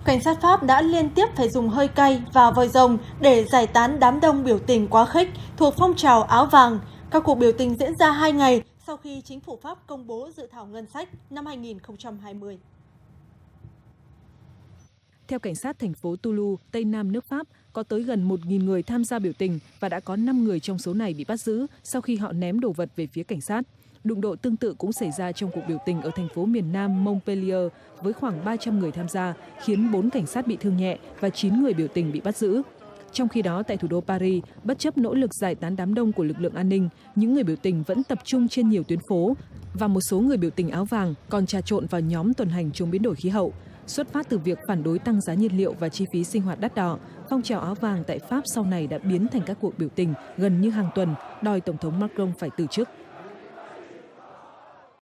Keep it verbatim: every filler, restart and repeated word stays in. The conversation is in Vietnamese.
Cảnh sát Pháp đã liên tiếp phải dùng hơi cay và vòi rồng để giải tán đám đông biểu tình quá khích thuộc phong trào áo vàng. Các cuộc biểu tình diễn ra hai ngày sau khi chính phủ Pháp công bố dự thảo ngân sách năm hai nghìn không trăm hai mươi. Theo cảnh sát thành phố Toulouse, Tây Nam nước Pháp, có tới gần một nghìn người tham gia biểu tình và đã có năm người trong số này bị bắt giữ sau khi họ ném đồ vật về phía cảnh sát. Đụng độ tương tự cũng xảy ra trong cuộc biểu tình ở thành phố miền Nam Montpellier với khoảng ba trăm người tham gia, khiến bốn cảnh sát bị thương nhẹ và chín người biểu tình bị bắt giữ. Trong khi đó, tại thủ đô Paris, bất chấp nỗ lực giải tán đám đông của lực lượng an ninh, những người biểu tình vẫn tập trung trên nhiều tuyến phố và một số người biểu tình áo vàng còn trà trộn vào nhóm tuần hành chống biến đổi khí hậu. Xuất phát từ việc phản đối tăng giá nhiên liệu và chi phí sinh hoạt đắt đỏ, phong trào áo vàng tại Pháp sau này đã biến thành các cuộc biểu tình gần như hàng tuần, đòi Tổng thống Macron phải từ chức.